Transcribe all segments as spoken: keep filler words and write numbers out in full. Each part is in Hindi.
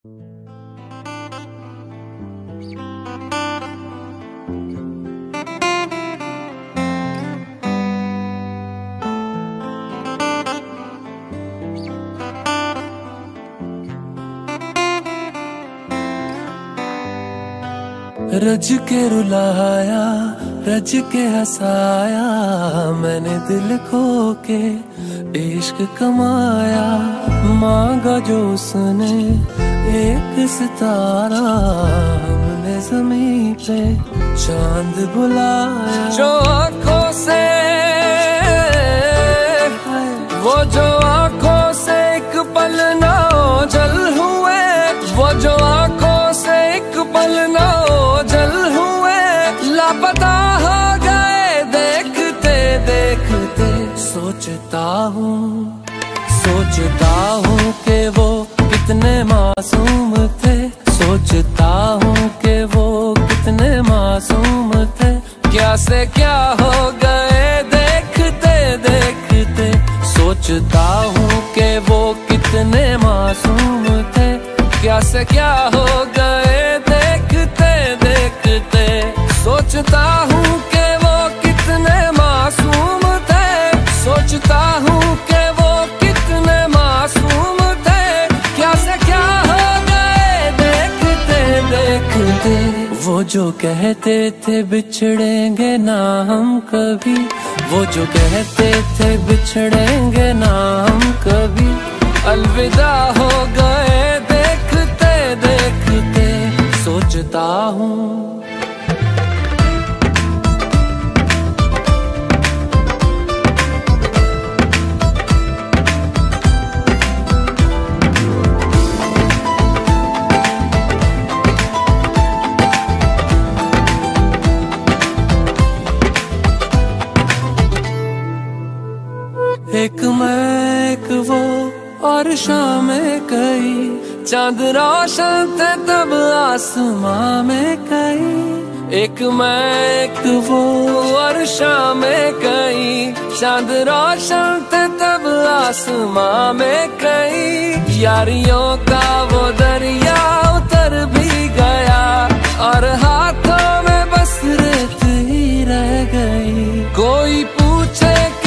रज के रुलाया, रज के हंसाया, मैंने दिल खो के इश्क कमाया। मांगा जो उसने एक सितारा, हमने ज़मीं पे चांद बुलाया। जो आँखों से वो जो आँखों से एक पल ना ओझल हुए, वो जो आँखों से एक पल ना ओझल हुए, लापता हो गए देखते देखते। सोचता हूँ सोचता हूँ कि वो कितने मासूम थे, सोचता हूँ कि वो कितने मासूम थे। क्या से क्या हो गए देखते देखते। सोचता हूँ कि वो कितने मासूम थे, क्या से क्या हो गए देखते देखते। सोचता हूँ कि वो कितने मासूम थे, सोचता हूँ कि वो कितने मासूम थे। क्या से क्या हो गए देखते देखते। वो जो कहते थे बिछड़ेंगे ना हम कभी, वो जो कहते थे बिछड़ेंगे ना हम कभी, अलविदा हो गए देखते देखते। सोचता हूँ एक मैं एक वो और शाम कई, चांद रोशन थे तब आसमां में कई। एक मैं एक वो और शाम कई, चांद रोशन थे तब आसमां में कई। यारियों का वो दरिया उतर भी गया, और हाथों में बस रेत ही रह गई। कोई पूछे के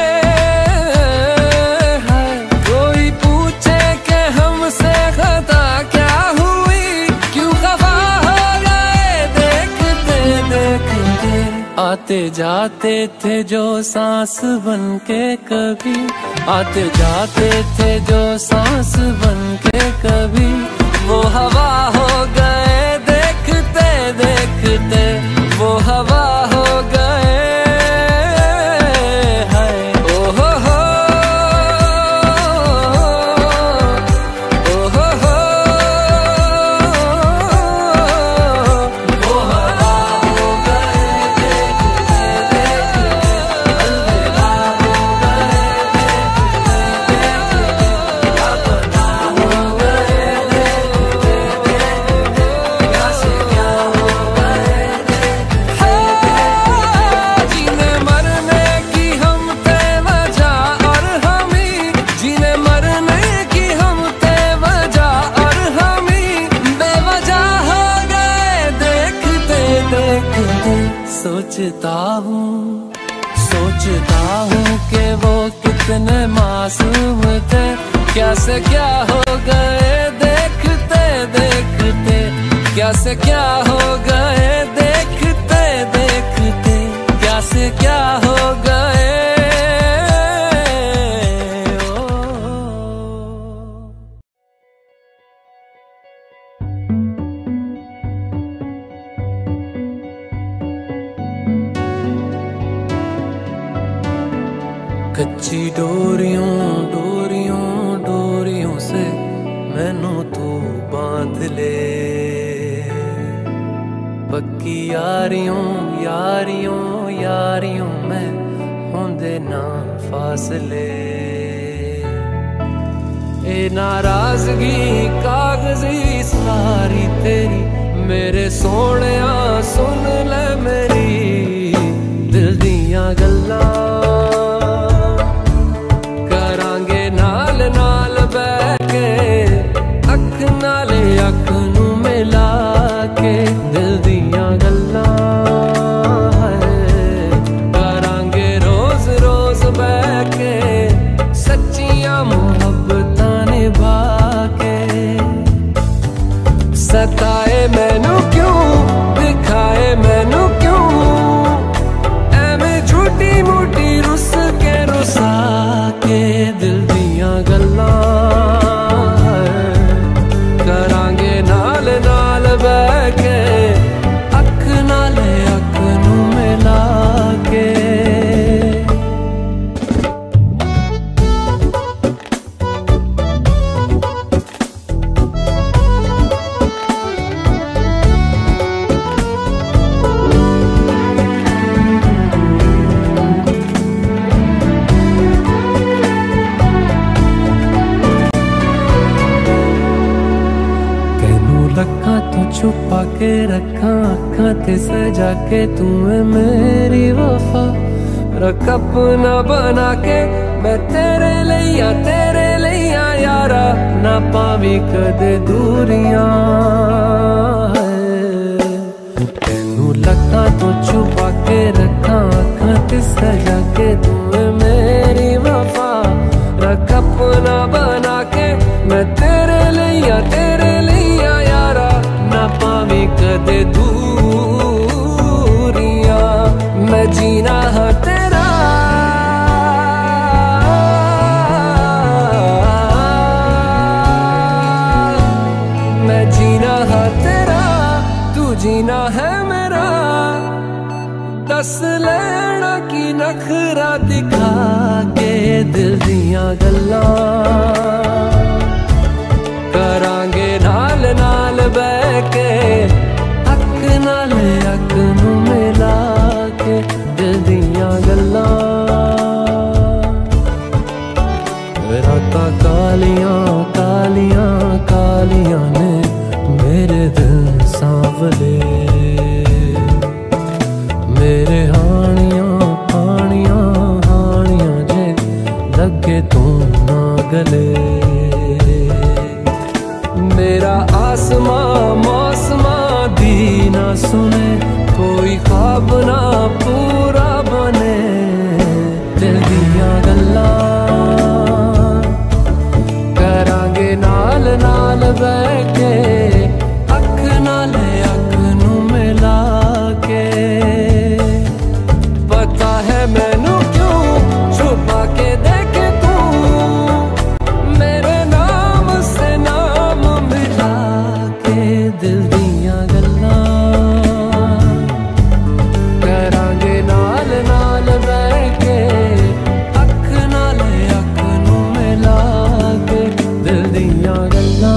आते जाते थे जो सांस बन के कभी, आते जाते थे जो सांस बन के कभी, वो हवा हो गए देखते देखते। वो हवा हो गए सोचता हूँ सोचता हूँ कि वो कितने मासूम थे। क्या से क्या हो गए देखते देखते। क्या से क्या हो गए देखते देखते। क्या से क्या हो गए। कच्ची डोरियों डोरियों डोरियों से मैनू तू बांध ले, पक्की यारियों यारियों यारियों में होंदे ना फासले। ए नाराजगी कागजी सारी तेरी, मेरे सोहणिया सुन ले मेरी दिल दियां गल्लां। नाल बैठ के अख नाले सताए मैनू क्यों, दिखाए मैनू क्यों, एवें झूठी मूठी रुस के रुसा के दिल दियां गल्लां करांगे नाल नाल बैठ के, अख नाल अख नू मिला के। छुपा के रखा अखा ते सजा के तू है मेरी वफा, रख अपना बना के मैं तेरे लिया तेरे लिया यारा, ना पावी कदे दूरियां। तेनू लखा तो छुपा के रखा अखा ते सजा के तू है मेरी वफा, रख अपना बना के मैं तेरे लिया तेरे लिया यारा, ना पावी कदे दूरियां। मैं जीना है तेरा, मैं जीना है तेरा, तू जीना है मेरा। दस लेना की नखरा दिखा के दिल दियां गल्लां करांगे नाल नाल बैठ के, अख नाल अख नू मिला के दिल दियां गल्लां। रातां कालियां कालियां कालियां ने मेरे दिल सांवले, मेरे हानियां हानियां हानियां जे लगे तू ना गले। मेरा आसमां मौसमां दी ना सुने, कोई ख्वाब ना पूरा बने, दिल दियां गल्लां करांगे नाल नाल बैठ के, अख नाल अख नू मिला के। पता है मैनू क्यों छुपा के देखे तू, मेरे नाम से नाम मिला के दिल दियां गल्लां करांगे नाल नाल बैठ के, अख नाल अख नू मिला के दिल दियां गल्लां।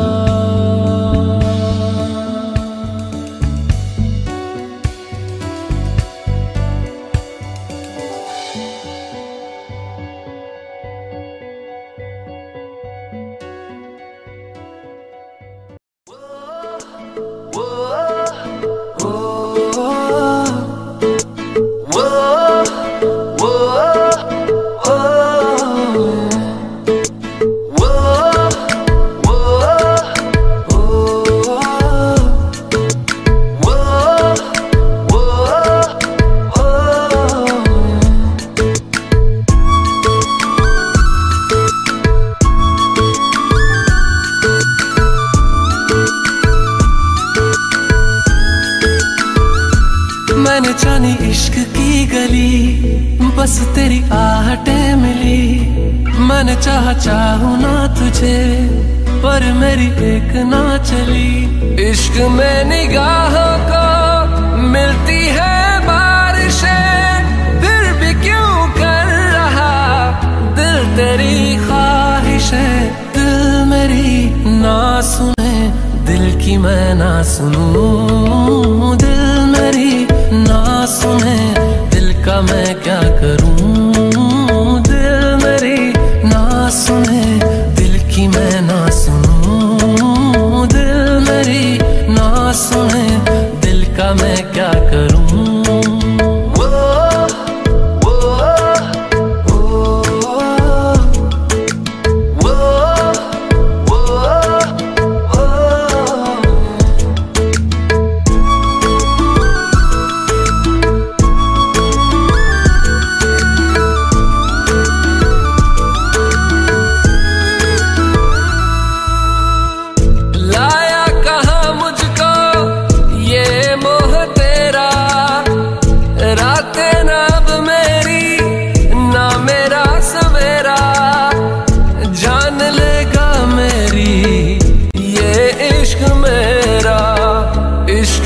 मैंने जानी इश्क की गली, बस तेरी आहटें मिली। मैंने चाहा चाहूं ना तुझे, पर मेरी एक ना चली। इश्क में निगाहों को मिलती है बारिशें, फिर भी क्यों कर रहा दिल तेरी ख्वाहिशें। दिल मेरी ना सुने, दिल की मैं ना सुनूं, दिल मेरी ना सुने, दिल का मैं क्या करूं। दिल मेरी ना सुने, दिल की मैं ना सुनूं, दिल मेरी ना सुने, दिल का मैं क्या करूं।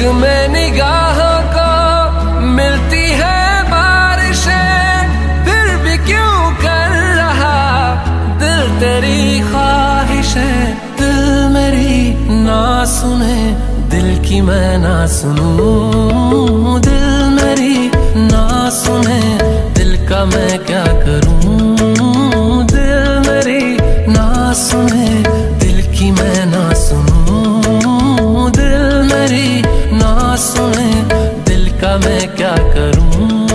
में निगाहों को मिलती है बारिशें, फिर भी क्यों कर रहा दिल तेरी ख्वाहिशें। दिल मेरी ना सुने, दिल की मैं ना सुनूं। दिल मेरी ना सुने, दिल का मैं क्या करूं। दिल मेरी ना सुने, दिल की मैं ना सुनूं। दिल मेरी ना सुने, दिल का मैं क्या करूं।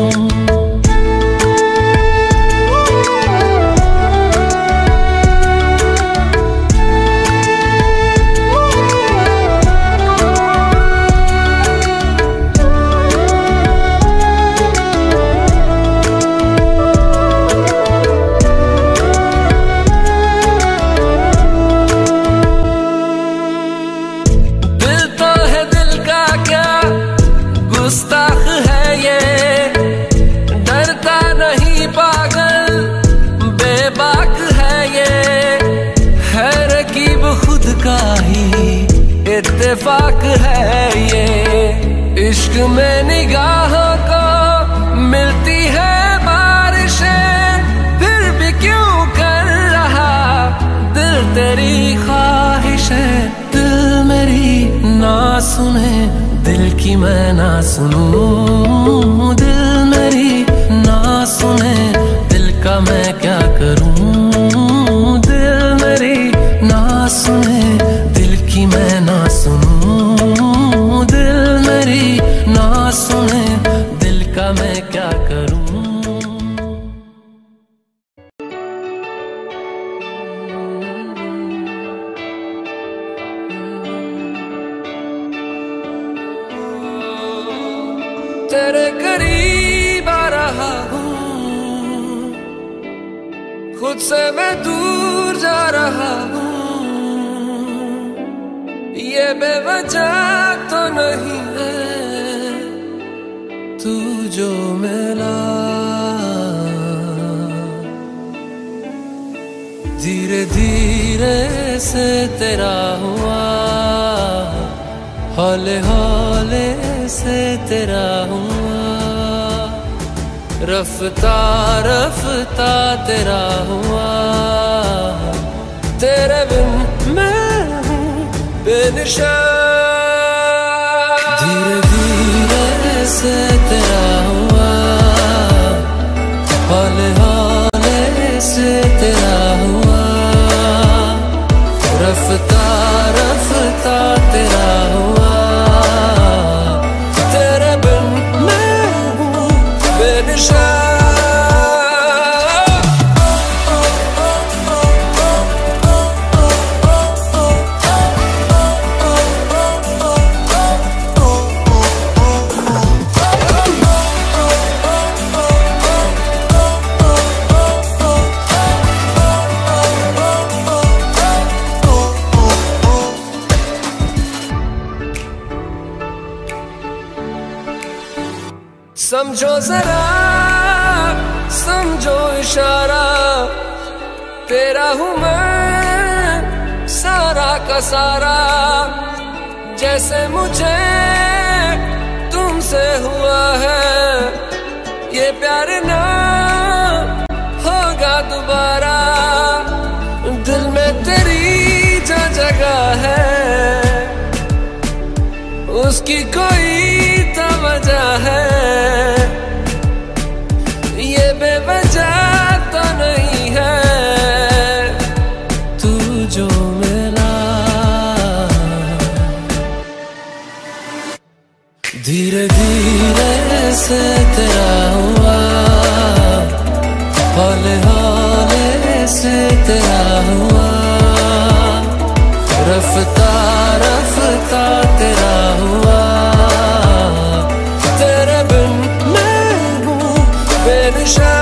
गुस्ताख है ये, डरता नहीं पागल बेबाक है ये, है रकीब खुद का ही इत्तेफाक है ये। इश्क में निगाहों को मिलती है बारिशें, फिर भी क्यों कर रहा दिल तेरी ख्वाहिशें। दिल मेरी ना सुने, दिल की मैं ना सुनूं। दिल मेरी ना सुने, दिल का मैं क्या करूं। दिल मेरी ना सुने, दिल की मैं ना सुनूं। दिल मेरी ना सुने, दिल का मैं क्या करूं। तेरे करीब आ रहा हूँ, खुद से मैं दूर जा रहा हूँ। ये बेवजह तो नहीं है तू जो मिला, धीरे धीरे से तेरा हुआ, हौले हौले से तेरा हुआ, रफ्ता रफ्ता तेरा हुआ। तेरे बिन मैं हूँ बेनिशान, धीरे धीरे से तेरा हुआ, हौले हौले से तेरा हुआ, रफ्ता रफ्ता तेरा हुआ। समझो जरा समझो इशारा, तेरा हूँ मैं सारा का सारा। जैसे मुझे तुमसे हुआ है ये प्यार ना होगा दोबारा। दिल में तेरी जो जगह है उसकी कोई तो वजह है, ये बेवजह तो नहीं है तू जो मिला। धीरे धीरे से तेरा हुआ, हौले हौले से तेरा हुआ, रफ्ता रफ्ता तेरा हुआ। तेरे बिन मैं हूँ बेनिशान।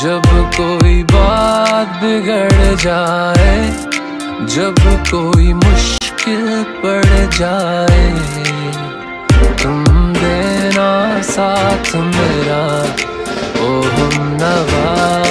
जब कोई बात बिगड़ जाए, जब कोई मुश्किल पड़ जाए, तुम देना साथ मेरा ओ हमनवा।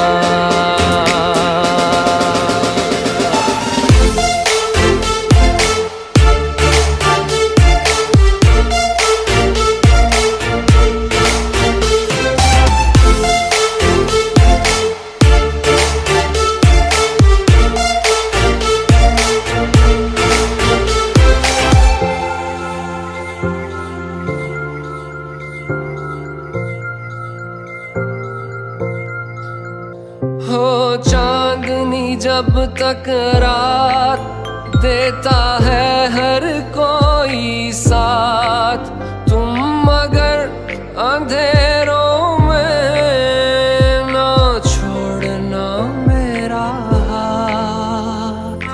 हो चांदनी जब तक रात देता है हर कोई साथ, तुम मगर अंधेरों में ना छोड़ना मेरा हाथ।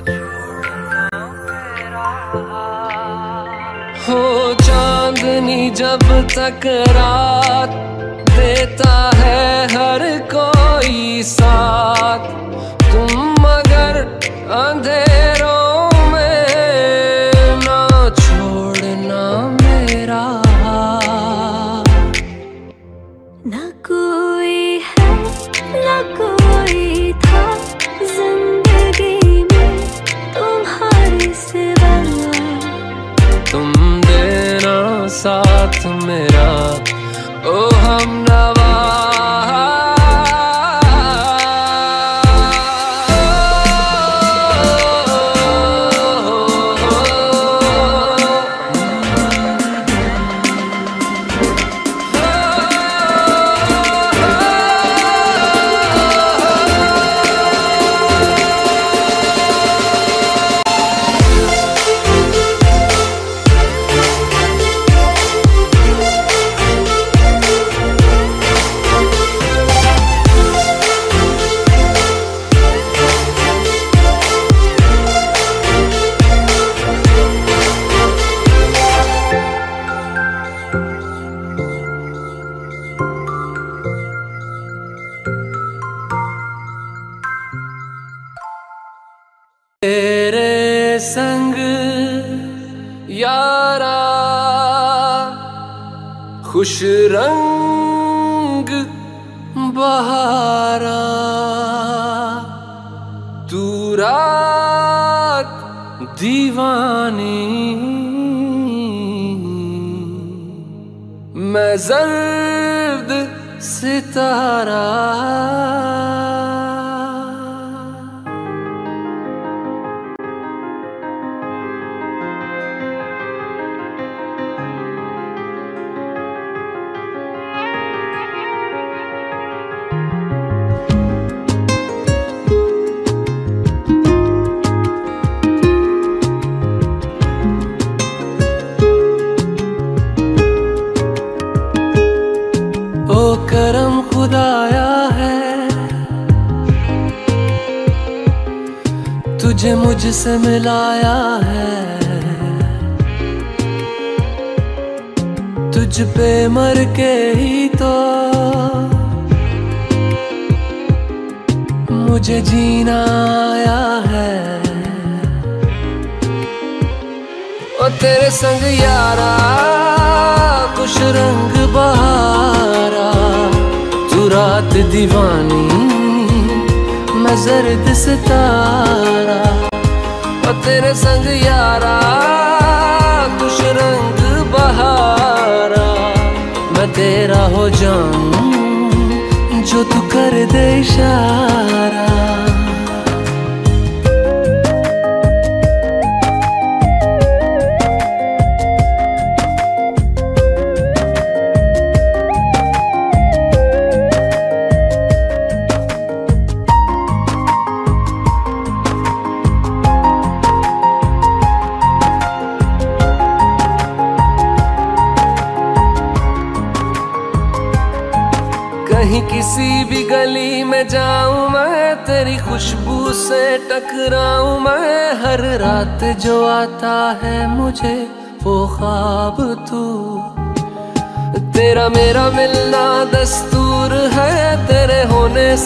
हो चांदनी जब तक रात देता है हर कोई साथ, तुम मगर अंधेरों में ना छोड़ना मेरा हाथ। ना कोई है ना कोई था जिंदगी में तुम्हारे सिवा, तुम देना साथ मेरा ओ हमनवा। तेरे संग यारा खुश रंग बहारा, तू रात दीवानी, मैं जर्द सितारा। ओ करम खुदाया है, तुझे मुझसे मिलाया है, तुझ पे मर के ही तो मुझे जीना आया है। ओ तेरे संग यारा खुश रंग बहारा, तू रात दीवानी, मैं जर्द सितारा। ओ तेरे संग यारा खुश रंग बहारा, मैं तेरा हो जाऊं जो तू कर दे इशारा। कहीं किसी भी गली में जाऊं मैं, तेरी खुशबू से टकराऊं मैं, हर रात जो आता है मुझे वो ख्वाब तू। तेरा मेरा मिलना दस्तूर है, तेरे होने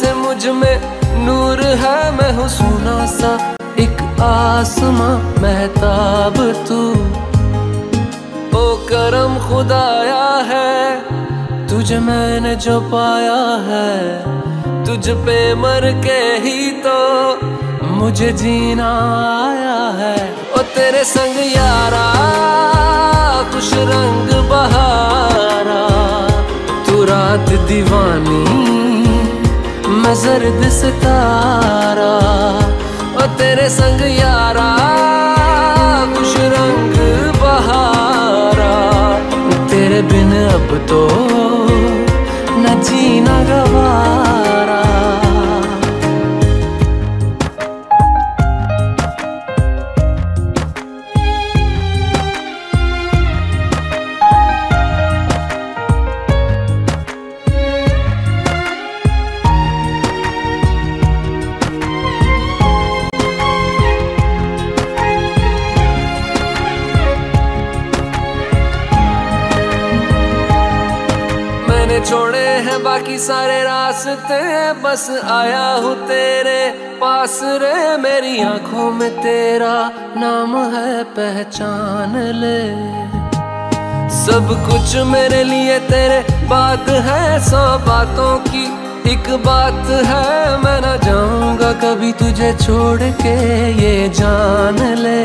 हो सुना सा एक आसमां महताब तू। ओ करम खुदाया है तुझे मैंने जो पाया है, तुझ पे मर के ही तो मुझे जीना आया है। ओ तेरे संग यारा खुश रंग बहारा, तू रात दीवानी मैं जर्द सितारा। ओ तेरे संग यारा खुश रंग बहारा, तेरे बिन अब तो न जीना गवारा। छोड़े हैं बाकी सारे रास्ते, बस आया हूँ तेरे पास रे। मेरी आंखों में तेरा नाम है पहचान ले, सब कुछ मेरे लिए तेरे बात है। सौ बातों की एक बात है, मैं ना जाऊंगा कभी तुझे छोड़ के ये जान ले।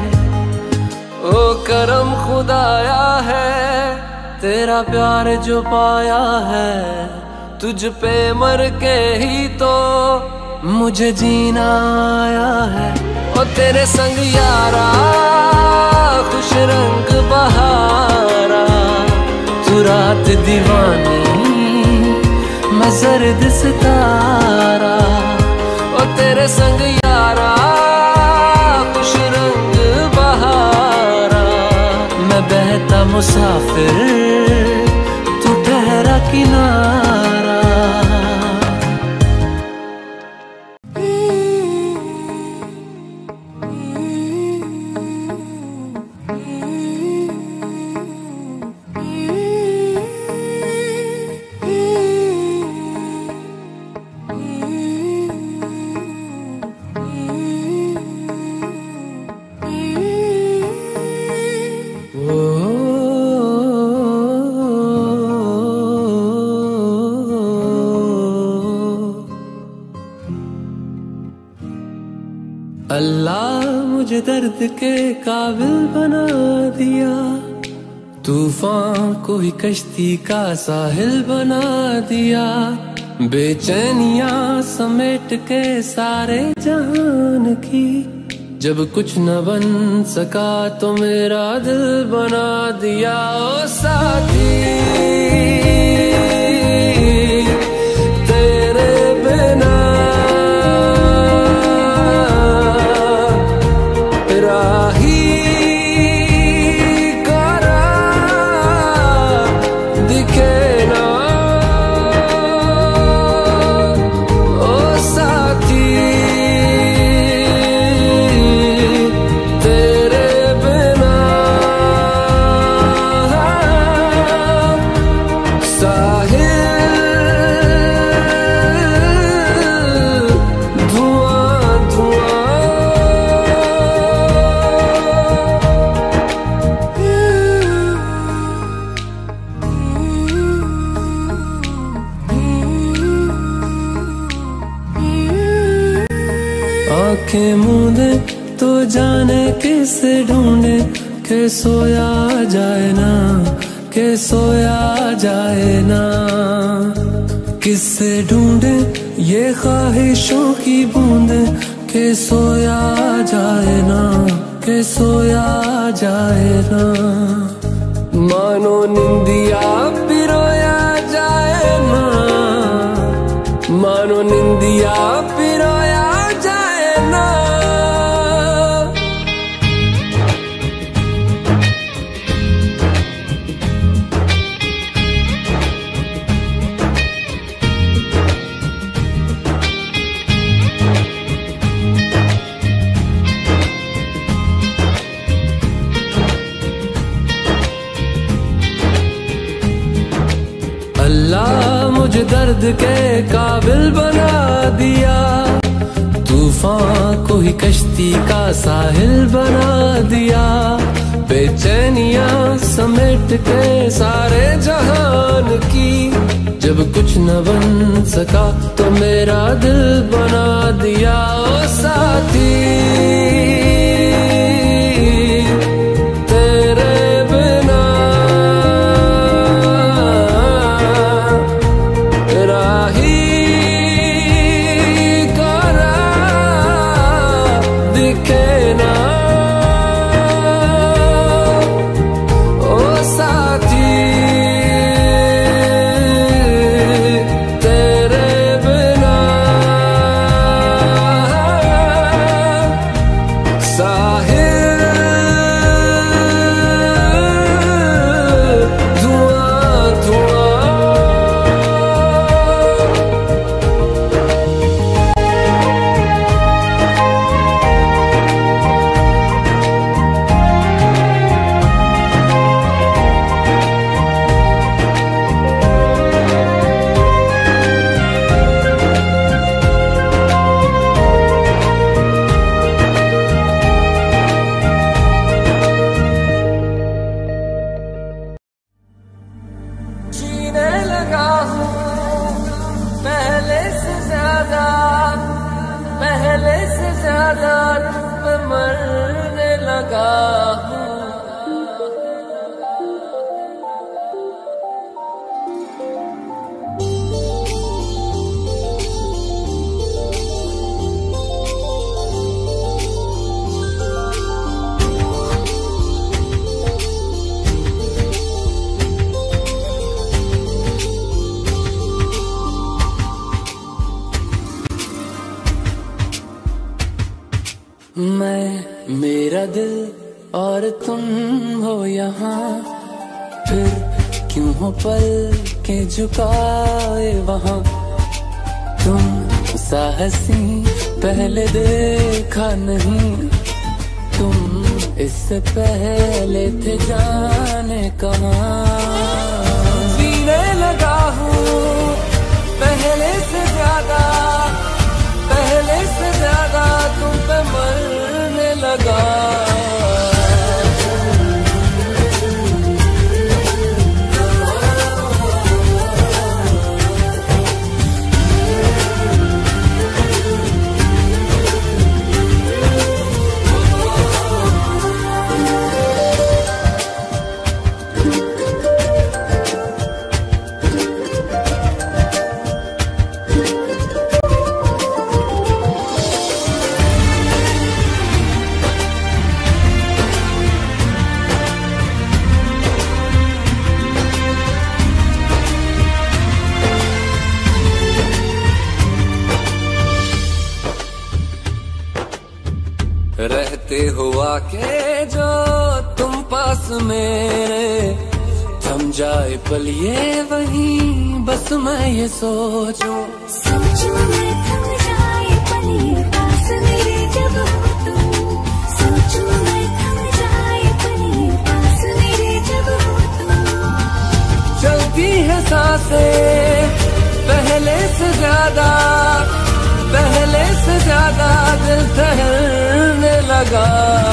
ओ करम खुदाया है तेरा प्यार जो पाया है, तुझ पे मर के ही तो मुझे जीना आया है। ओ तेरे संग यारा खुश रंग बहारा, तू रात दीवानी मैं जर्द सितारा। ओ तेरे संग यारा खुश रंग बहारा, मैं बहता मुसाफिर तू ठहरा किनारा। अल्लाह मुझे दर्द के काबिल बना दिया, तूफान को ही कश्ती का साहिल बना दिया। बेचैनियां समेट के सारे जहान की, जब कुछ न बन सका तो मेरा दिल बना दिया। ओ साथी तेरे बिना राही करा दिखे ना। ओ साथी तेरे बिना साहिल धुआं धुआं। आंखें मूंदे तो जाने किसे ढूंढे, के सोया जाए ना, के सोया जाए ना। किससे ढूंढे ये ख्वाहिशों की बूंदे, के सोया जाए ना, के सोया जाए ना। मानो निंदिया पिरोया जाए ना, मानो निंदिया पिरोया जाए ना। अल्लाह मुझे दर्द के काबिल बना दिया, तूफान को ही कश्ती का साहिल बना दिया, बेचैनियां समेट के सारे जहान की। जब कुछ न बन सका तो मेरा दिल बना दिया। ओ साथी मैं, मेरा दिल और तुम हो यहाँ, फिर क्यों हो पल के झुकाए वहाँ। तुम सा हसीं पहले देखा नहीं, तुम इससे पहले थे जाने कहाँ। जीने लगा हूँ पहले से ज्यादा, पहले से ज्यादा तुम पे मरने लगा। रहते हुआ के जो तुम पास मेरे, थम जाए पल ये वहीं बस मैं ये सोचूं। सोचूं मैं थम जाए पल ये पास मेरे जब हो तुम। सोचूं मैं थम जाए पल ये पास मेरे जब हो तुम। चलती है सांसें पहले से ज्यादा, पहले से ज्यादा दिल ठहरने लगा।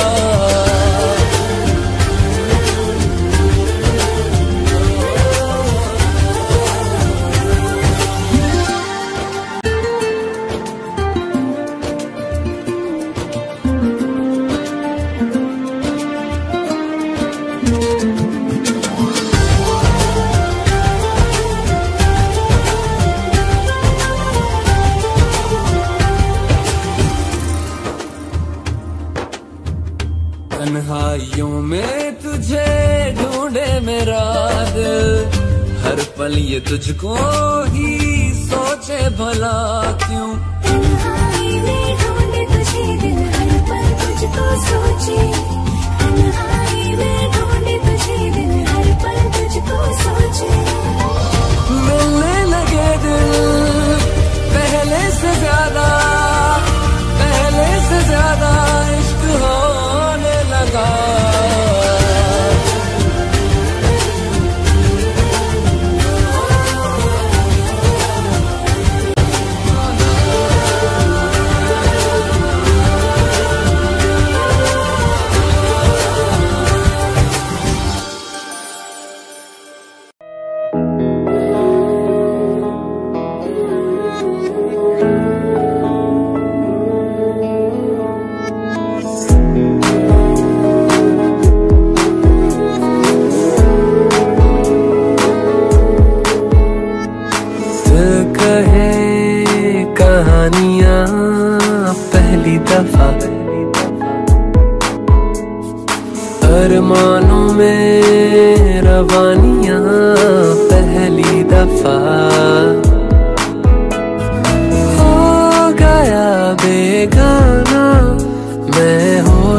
तन्हाइयों में तुझे ढूंढे मेरा दिल, हर पल ये तुझको ही सोचे भला क्यों। तन्हाई में ढूंढे तुझे दिल, हर पल तुझको सोचे। तन्हाई में ढूंढे तुझे दिल, हर पल तुझको सोचे। मिलने लगे दिल पहले से ज्यादा, पहले से ज्यादा इश्क होने लगा।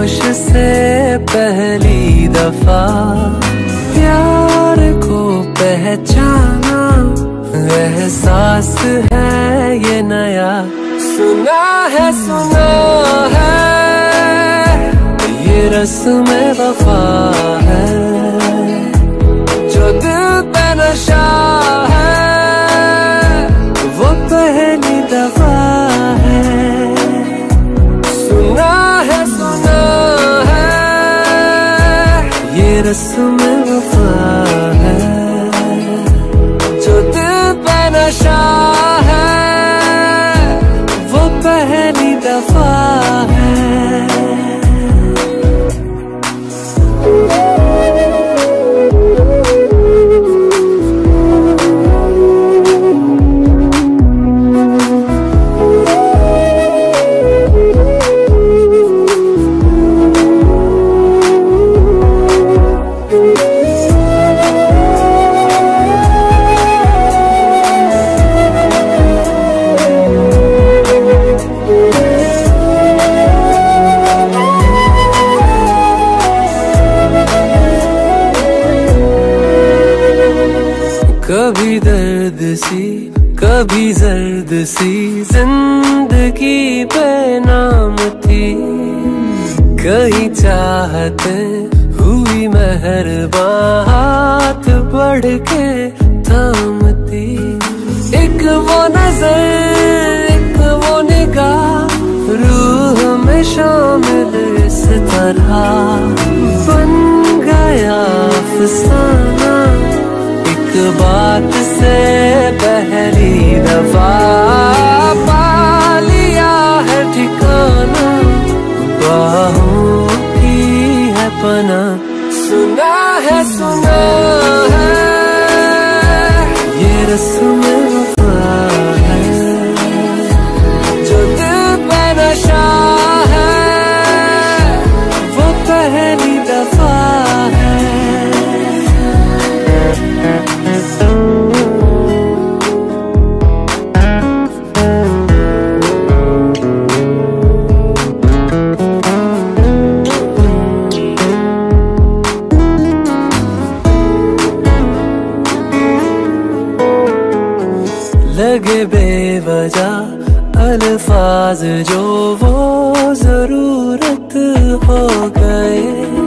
होश से पहली दफा प्यार को पहचाना, एहसास है ये नया। सुना है सुना है ये रस्म वफा है, जो दिल पे नशा है वो पहली दफा है। सुना है सुना है ये रस्म वफा है, जो दिल पे नशा है वो पहली दफा है। कभी दर्द सी कभी जर्द सी जिंदगी बेनाम थी, कहीं चाहते हुई मेहरबान हाथ बढ़ के थामती। एक वो नजर एक वो निगाह रूह में शामिल इस तरह बन गया अफसाना, एक बात से पहली दफा पा लिया है ठिकाना, बाहों की है पना। सुना है सुना है ये रस्म वफा है, जो दिल पे नशा है वो पहली दफा है। लगे बेवजह अल्फाज जो वो जरूरत हो गए,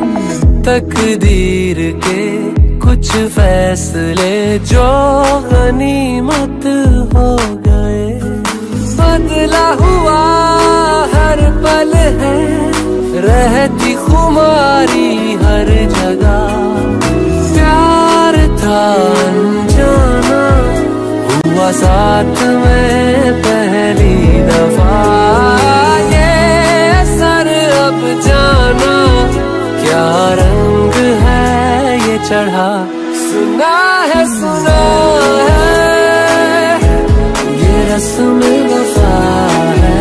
तकदीर के कुछ फैसले जो गनीमत हो गए। बदला हुआ हर पल है रहती खुमारी हर जगह, प्यार था अनजाना हुआ साथ में पहली दफा। ये सर अब जाना क्या रंग है ये चढ़ा। सुना है सुना है ये रस्म वफा है,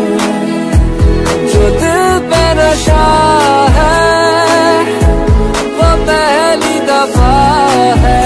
जो दिल पे नशा है वो पहली दफा है।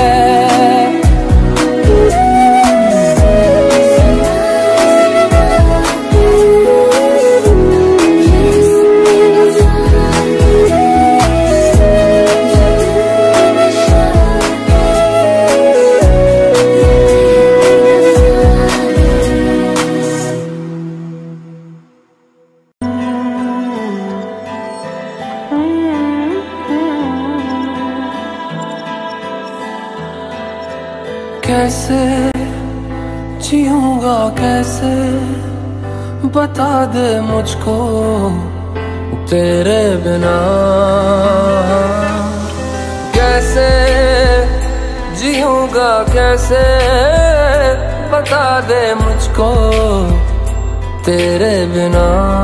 कैसे जीऊंगा कैसे बता दे मुझको तेरे बिना, कैसे जीऊंगा कैसे बता दे मुझको तेरे बिना।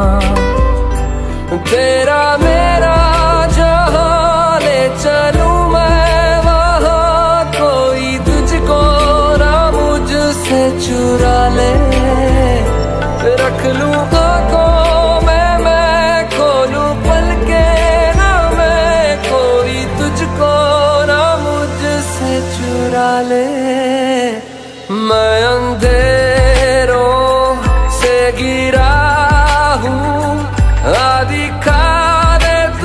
तेरा मेरा जहां ले चलूं मैं वहां, कोई तुझको ना मुझसे चुरा ले। रख लूं आंखों में मैं खोलूं पलके ना मैं, कोई तुझको ना मुझसे चुरा ले। मैं अंधेरों से गिरा हूँ, दिखा दे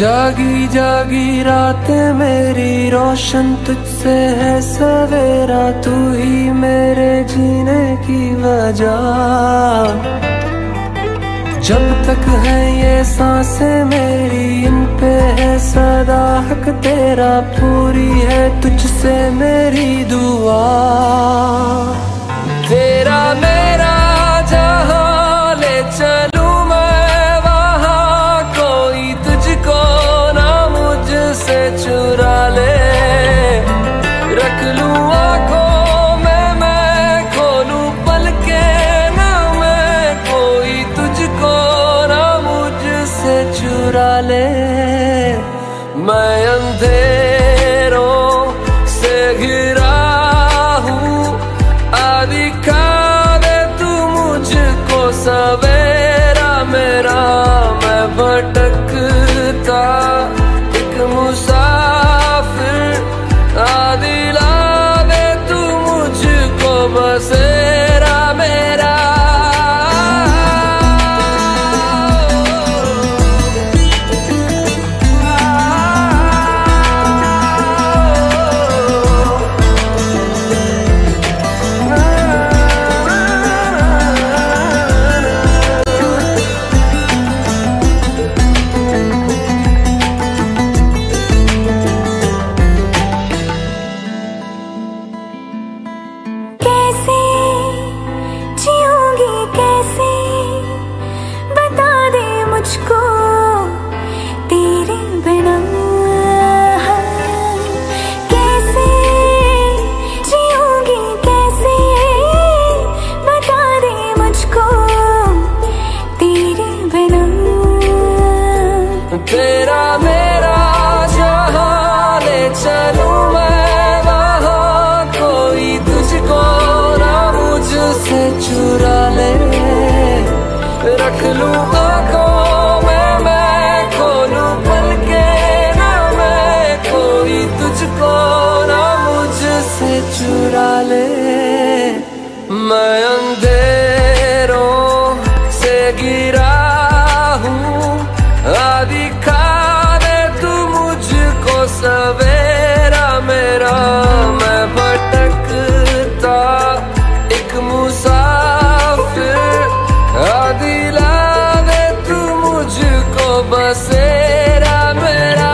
जागी जागी रातें मेरी रोशन तुझसे है सवेरा, तू ही मेरे जीने की वजह। जब तक है ये सांसें मेरी, इन पे है सदा हक तेरा, पूरी है तुझसे मेरी दुआ। तेरा मेरा जहां ले चलूं मैं वहां, कोई तुझको ना मुझसे चुरा ले। रख लूं आंखों में मैं खोलूं पलके ना मैं, कोई तुझको ना मुझसे चुरा ले। मैं अंधेरों से घिरा हूँ, दिखा दे तू मुझको सवेरा मेरा। मैं भटकता एक मुसाफिर, दिला दे तू मुझको बसेरा मेरा। तेरा मेरा जहां ले चलूं मैं वहां, कोई तुझको ना मुझसे चुरा ले। रख लूं आंखों में मैं खोलूं पलके ना मैं, कोई तुझको ना मुझसे चुरा ले। मैं अंधेरों से गिरा हूँ, दिखा दे तू मुझको सवेरा मेरा। मैं भटकता एक मुसाफिर, दिला दे तू मुझको बसेरा मेरा।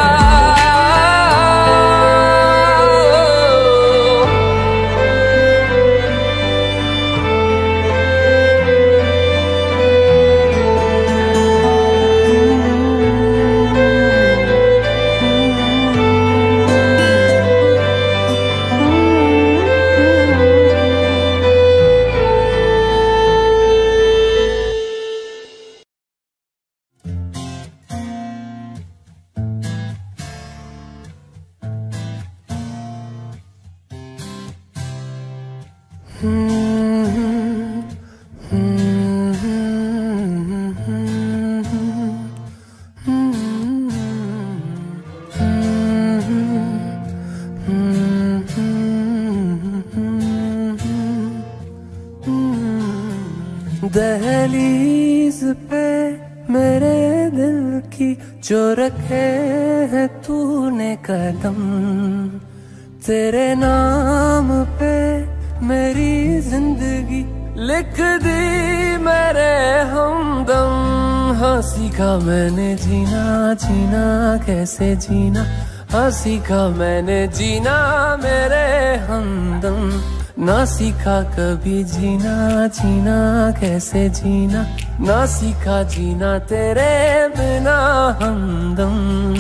दहलीज पे मेरे दिल की जो रखे है तूने कदम, तेरे नाम पे मेरी जिंदगी लिख दी मेरे हमदम। हाँ सीखा मैंने जीना जीना कैसे जीना, हाँ सीखा मैंने जीना मेरे हमदम। ना सीखा कभी जीना जीना कैसे जीना, ना सीखा जीना तेरे बिना हमदम।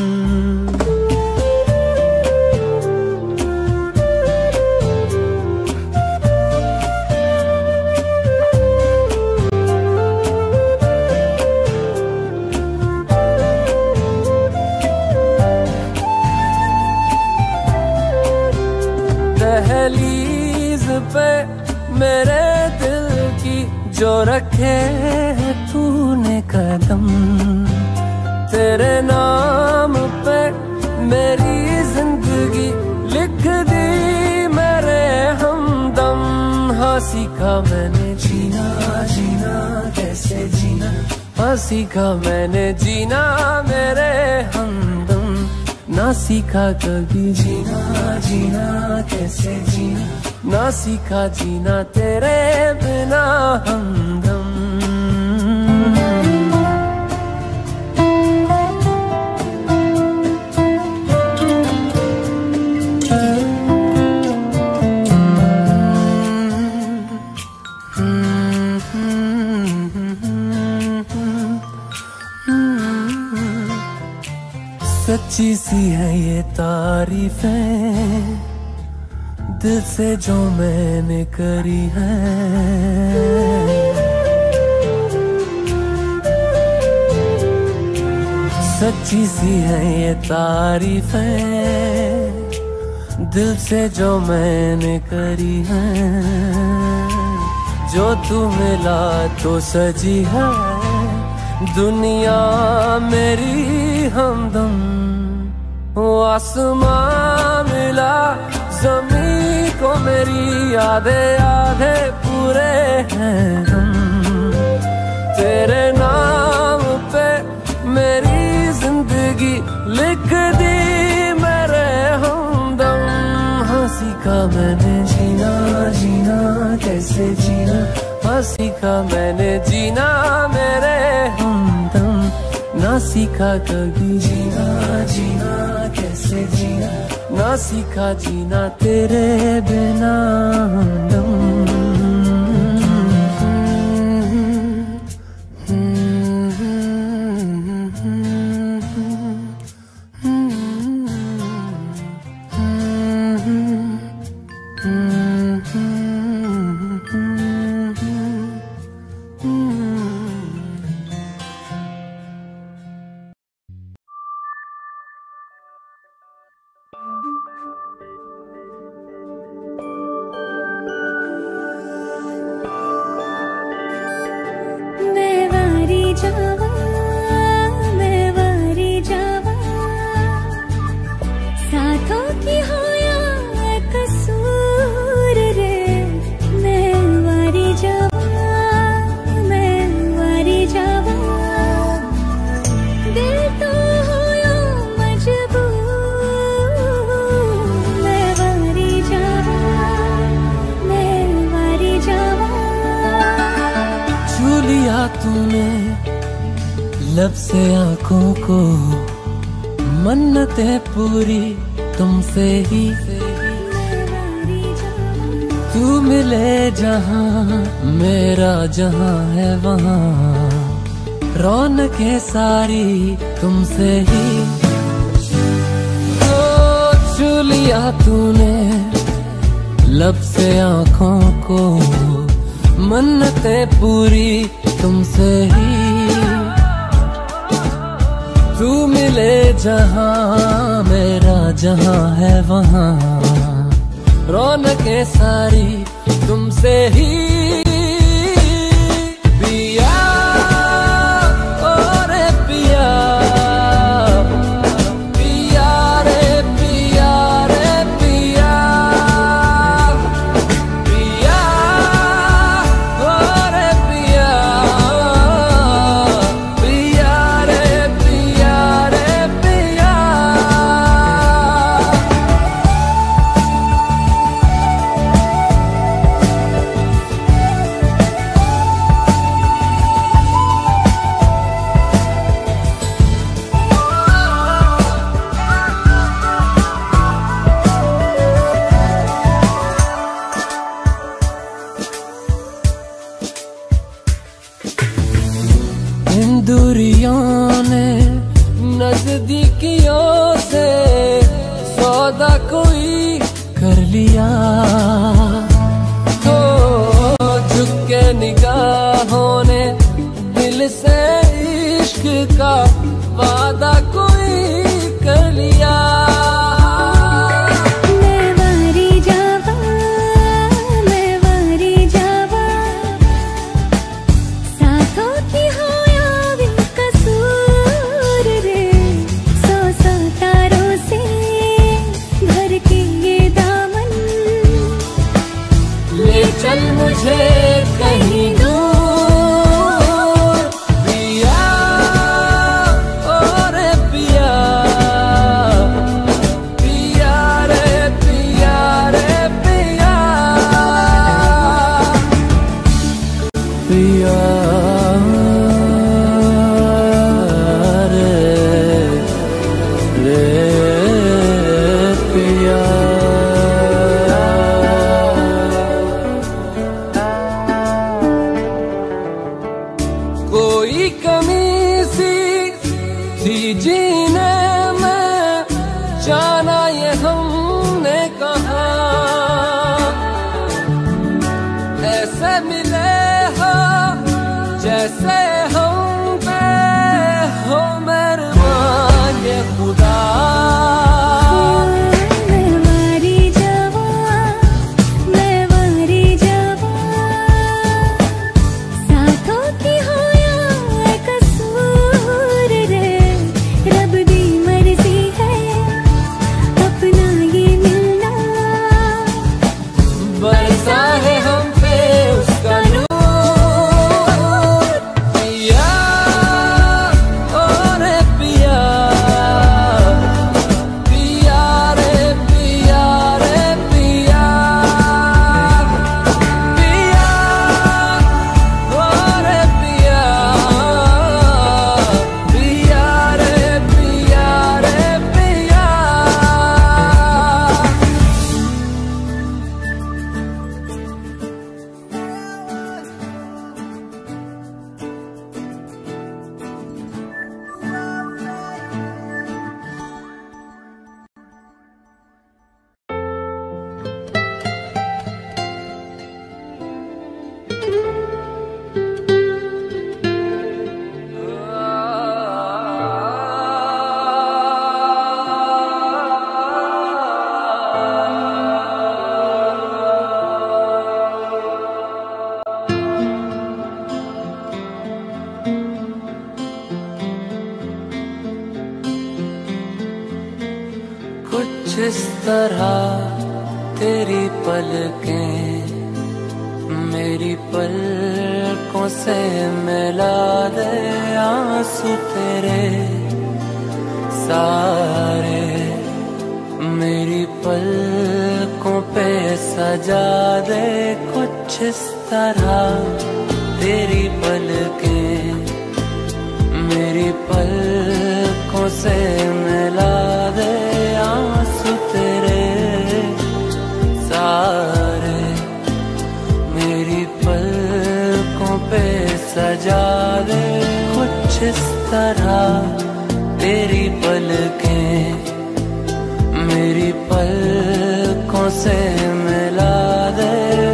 दहलीज पे मेरे दिल की जो रखे है तूने कदम, तेरे नाम पे मेरी जिंदगी लिख दी मेरे हमदम। हाँ सीखा मैंने जीना जीना कैसे जीना, हाँ सीखा मैंने जीना मेरे हमदम। ना सीखा कभी जीना, जीना कैसे जीना, ना सीखा जीना तेरे बिना हमदम। सच्ची सी है ये तारीफें दिल से जो मैंने करी है, सच्ची सी है ये तारीफें दिल से जो मैंने करी है। जो तू मिला तो सजी है दुनिया मेरी हमदम। वो आसमां मिला ज़मीं को मेरी आधे आधे पूरे हैं हम। तेरे नाम पे मेरी जिंदगी लिख दी मेरे हमदम। हाँ सीखा मैंने जीना, जीना कैसे जीना, हाँ सीखा मैंने जीना मेरे हमदम। ना सीखा कभी जीना, जीना कैसे जीना, ना सीखा जीना तेरे बिना हमदम। तूने लब से आंखों को मन्नतें पूरी तुमसे ही। तू मिले जहां मेरा जहां है वहां रौनकें सारी तुमसे ही। तो छू लिया तूने लब से आंखों को मन्नतें पूरी तुमसे ही। तू मिले जहां मेरा जहां है वहां रौनकें सारी तुमसे ही। पिया ओ रे पिया, पिया रे पिया रे पिया, पिया ओ रे पिया, पिया रे पिया रे पिया। इन दूरियों ने नजदीकियों से सौदा कोई कर लिया। तो झुक के निगाहों ने दिल से इश्क का वादा कोई कर लिया। चल मुझे कहीं दूर जीने में जाना ये हमने कहा, ऐसे मिले हो जैसे हम पे हो मेहरबान ये खुदा। जिस तरह तेरी पलकें मेरी पलकों से मिला दे, आंसू तेरे सारे मेरी पलकों पे सजा दे। कुछ इस तरह तेरी पलकें मेरी पलकों से मिला दे, आंसू तेरे सारे मेरी पलकों पे सजा दे। कुछ इस तरह तेरी पलकें मेरी पलकों से मिला दे।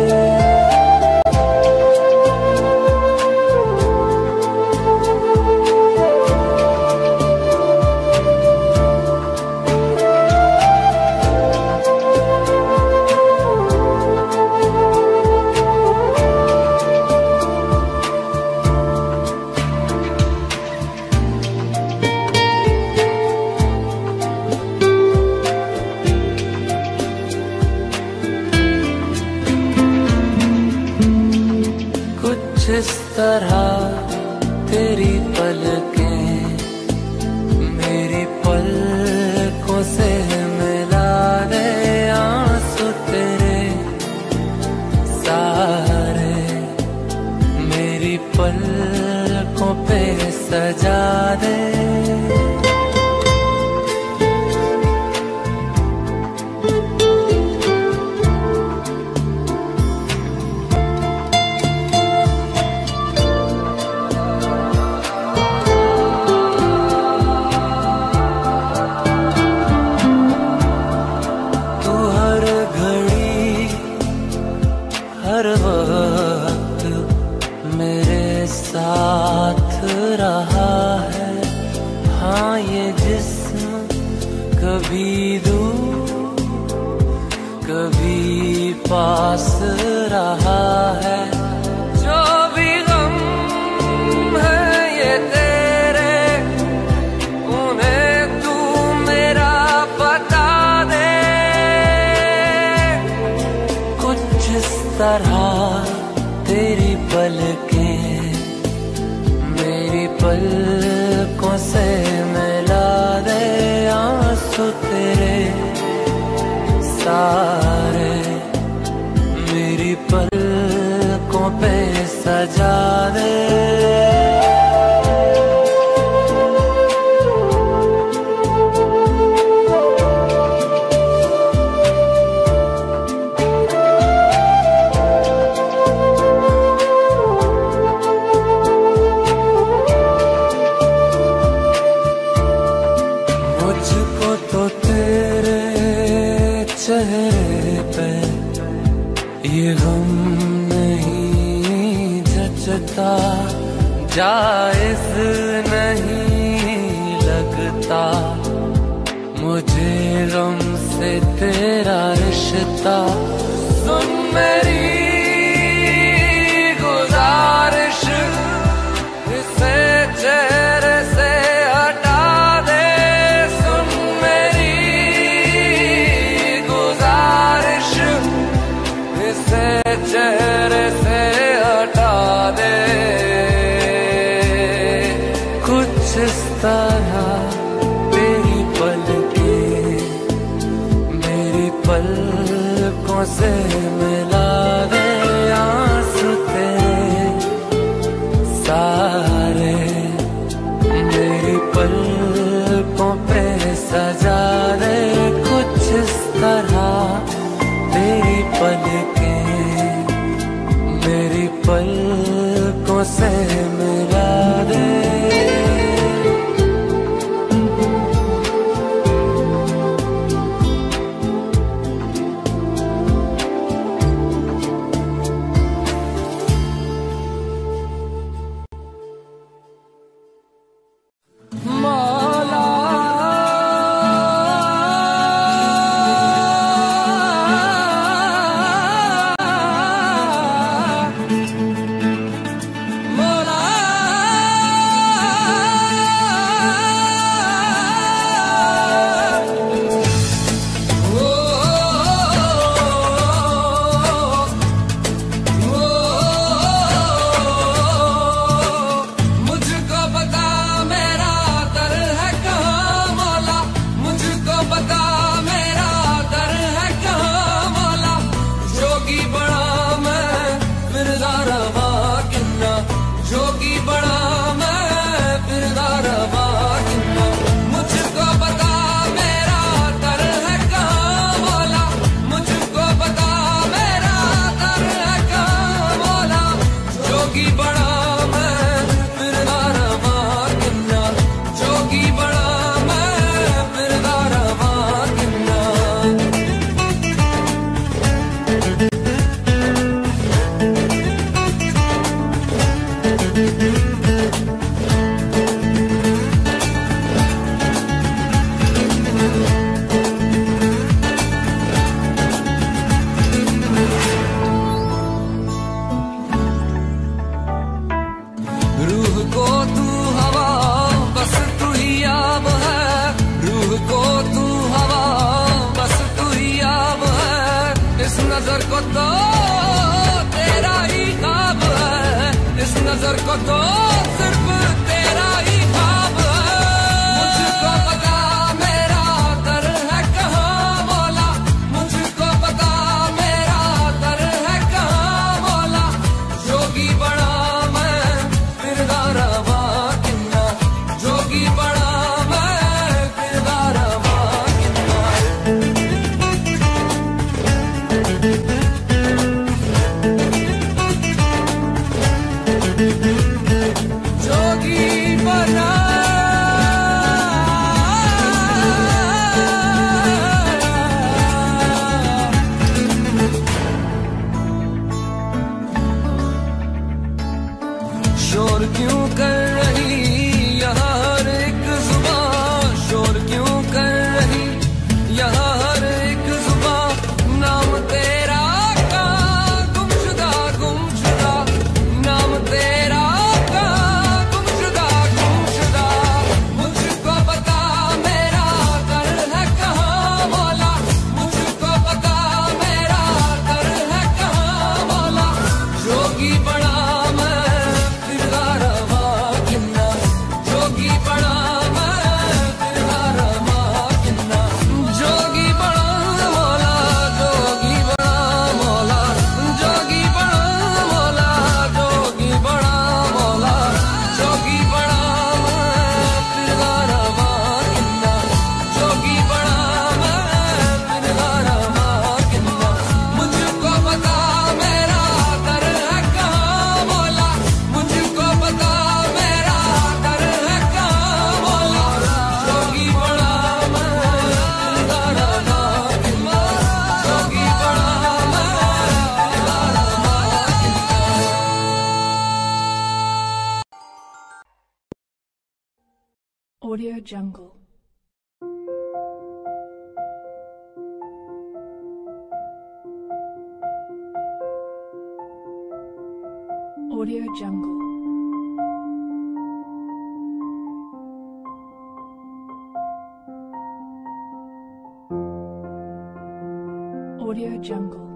जिस तरह तेरी पलकें मेरी पलकों से मिला दे, आंसू तेरे सारे मेरी पलकों पे सजा दे। हर वक्त मेरे साथ रहा है, हाँ ये जिस्म कभी दूर कभी पास रहा है। जो भी गम है ये तेरे उन्हें तू मेरा बता दे। कुछ इस तरह तेरी पलकें मेरी पलकों से मिला दे, आंसू तेरे सारे मेरी पलकों पे सजा दे। चेहरे पे ये गम नहीं जचता, जायज नहीं लगता मुझे गम से तेरा रिश्ता। सुन मेरी गुजारिश, इसे चेहरे से हटा दे। सुन मेरी गुजारिश, इसे चेहरे से हटा दे। कुछ इस तरह तेरी पलकें मेरी पलकों से मिला दे। आंसू तेरे सारे मेरी पलकों पे सजा दे। कुछ इस तरह तेरी पलकें मेरी पलकों से मिला दे। Audio Jungle. Audio Jungle. Audio Jungle.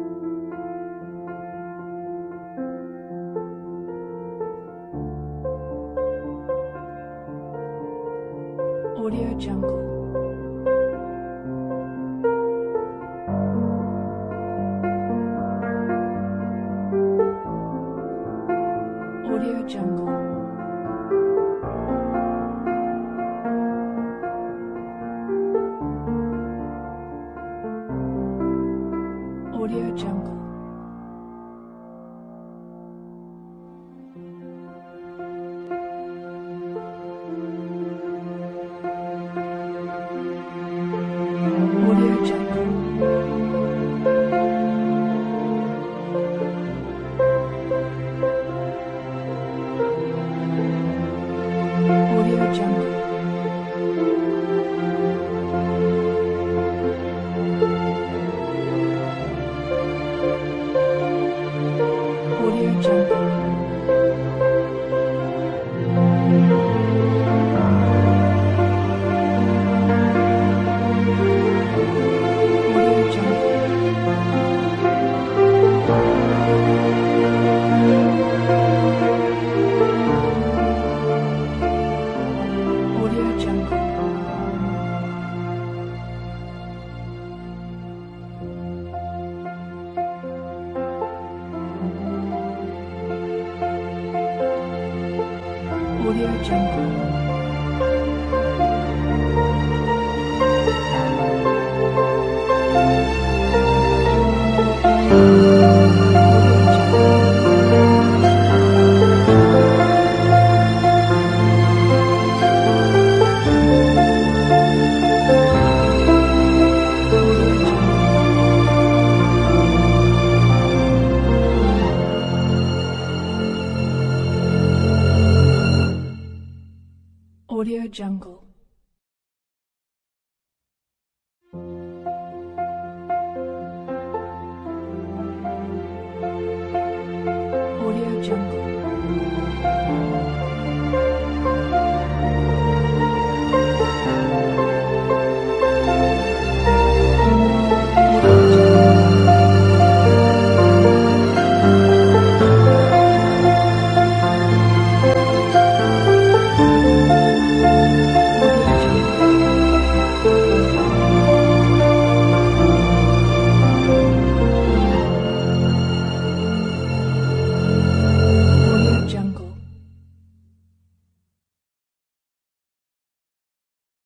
Audio Jungle. Audio Jungle. Audio Jungle. Audio Jungle. Audio Jungle. Audio Jungle. Audio Jungle. Audio Jungle. Audio Jungle. Audio Jungle.